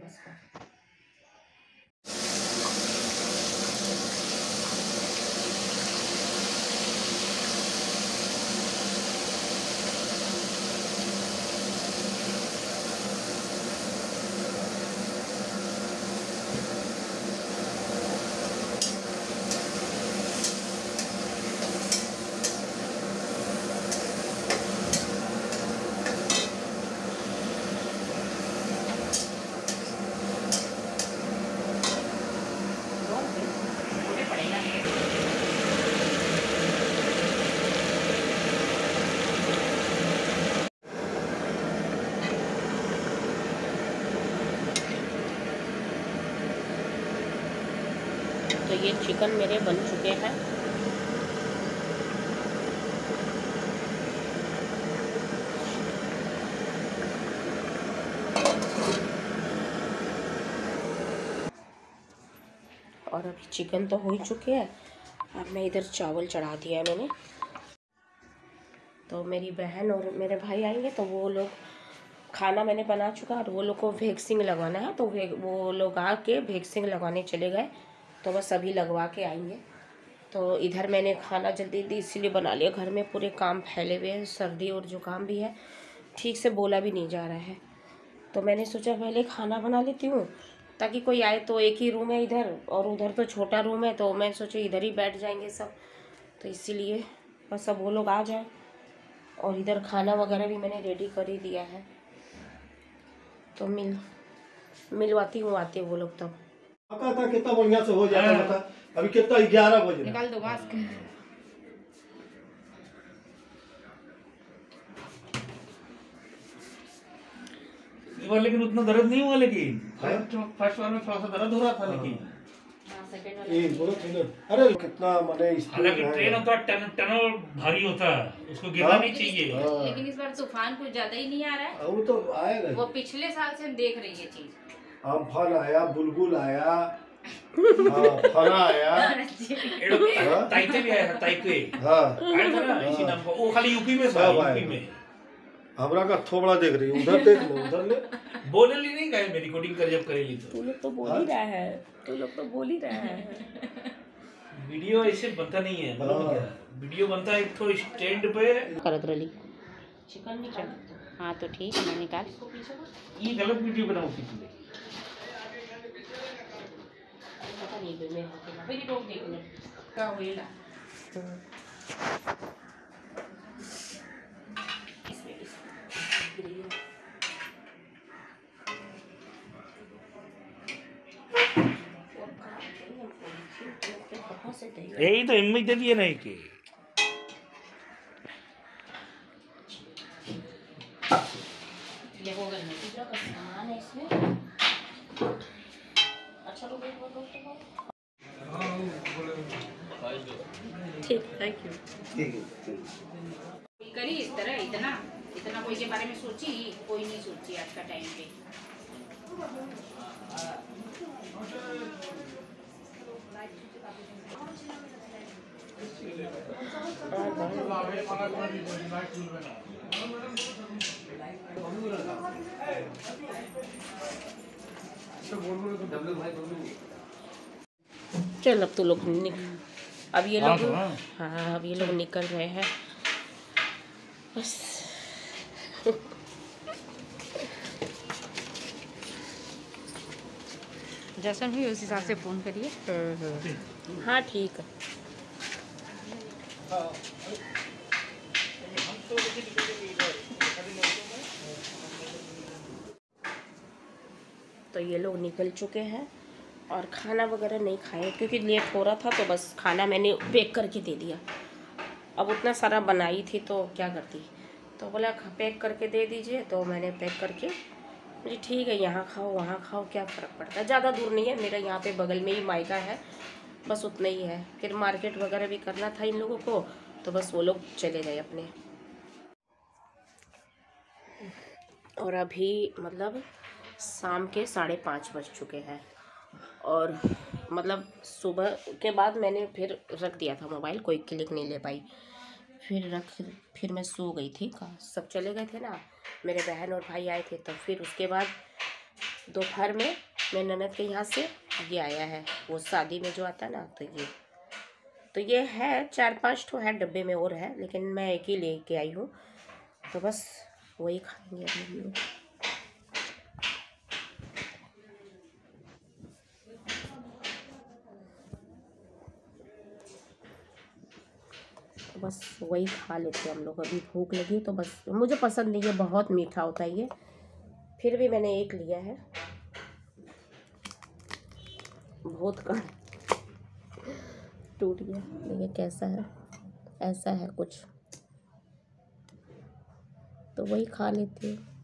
बस का। तो ये चिकन मेरे बन चुके हैं। और अभी चिकन तो हो ही चुके हैं। अब मैं इधर चावल चढ़ा दिया है मैंने। तो मेरी बहन और मेरे भाई आएंगे तो वो लोग, खाना मैंने बना चुका और वो लोग को वैक्सीन लगवाना है, तो वो लोग आके वैक्सीन लगवाने चले गए, तो बस अभी लगवा के आएंगे। तो इधर मैंने खाना जल्दी जल्दी इसीलिए बना लिया, घर में पूरे काम फैले हुए हैं, सर्दी और जुकाम भी है, ठीक से बोला भी नहीं जा रहा है। तो मैंने सोचा पहले खाना बना लेती हूँ ताकि कोई आए, तो एक ही रूम है इधर और उधर तो छोटा रूम है, तो मैं सोचा इधर ही बैठ जाएंगे सब, तो इसीलिए बस अब वो लोग आ जाए। और इधर खाना वगैरह भी मैंने रेडी कर ही दिया है, तो मिलवाती हूँ आते वो लोग तब। था कितना बढ़िया से हो जाता था। अभी कितना 11 बजे निकाल दो मास्क। इस बार लेकिन उतना दर्द नहीं हुआ, लेकिन फर्स्ट बार में थोड़ा सा दर्द हो रहा था, लेकिन अरे कितना मने हालांकि ट्रेन होता टनल भारी होता है, उसको गिरना नहीं चाहिए। लेकिन इस बार तूफान कुछ ज्यादा ही नहीं आ रहा है। वो तो आएगा, वो पिछले साल से हम देख रही है चीज। अम्फान आया, बुलबुल आया, फना आया, ताइते भी आया था, ताइते आया था ना इसी नाम का। वो खाली यूपी में था, यूपी में। हमरा का थोबड़ा देख रही है, उधर देख लो, उधर ले। बोले ली नहीं गए, मेरी रिकॉर्डिंग कर जब करेली तो। तू लोग तो बोल ही रहा है, तू लोग तो बोल ही रहा है। वीडियो ऐसे बनता नहीं है, मतलब क्या वीडियो बनता है एक तो स्टैंड पे करत रही चिकन निकाल। हाँ तो ठीक है, मैं निकाल। ये गलत वीडियो बनाओ किसी ने। पता नहीं बे, मैं मेरी रोक देखने का होएगा। यही तो इनमें दे दिए नहीं कि सामान है इसमें। अच्छा तो ठीक, थैंक यू। ठीक है करी इस तरह, इतना इतना कोई के बारे में सोची, कोई नहीं सोची आज का टाइम पे। चल अब तो लोग अब ये लोग, हाँ अब ये लोग निकल रहे हैं बस। जैसा भी उस हिसाब से फ़ोन करिए। हाँ ठीक है। तो ये लोग निकल चुके हैं और खाना वगैरह नहीं खाए क्योंकि लेट हो रहा था, तो बस खाना मैंने पैक करके दे दिया। अब उतना सारा बनाई थी तो क्या करती, तो बोला पैक करके दे दीजिए, तो मैंने पैक करके, मुझे ठीक है यहाँ खाओ वहाँ खाओ क्या फ़र्क पड़ता है, ज़्यादा दूर नहीं है, मेरा यहाँ पे बगल में ही मायका है, बस उतना ही है। फिर मार्केट वगैरह भी करना था इन लोगों को, तो बस वो लोग चले गए अपने। और अभी मतलब शाम के 5:30 बज चुके हैं और मतलब सुबह के बाद मैंने फिर रख दिया था मोबाइल, कोई क्लिक नहीं ले पाई, फिर मैं सो गई थी। सब चले गए थे ना, मेरे बहन और भाई आए थे, तो फिर उसके बाद दोपहर में मैं ननद के यहाँ से ये आया है, वो शादी में जो आता है ना, तो ये है 4-5 ठो है डब्बे में और है, लेकिन मैं एक ही लेके आई हूँ, तो बस वही खाएंगे अभी हम लोग। तो बस वही खा लेते हैं हम लोग, अभी भूख लगी तो बस। मुझे पसंद नहीं है, बहुत मीठा होता है ये, फिर भी मैंने एक लिया है, बहुत कम टूट गया। देखिए कैसा है, ऐसा है कुछ, तो वही खा लेती हूँ।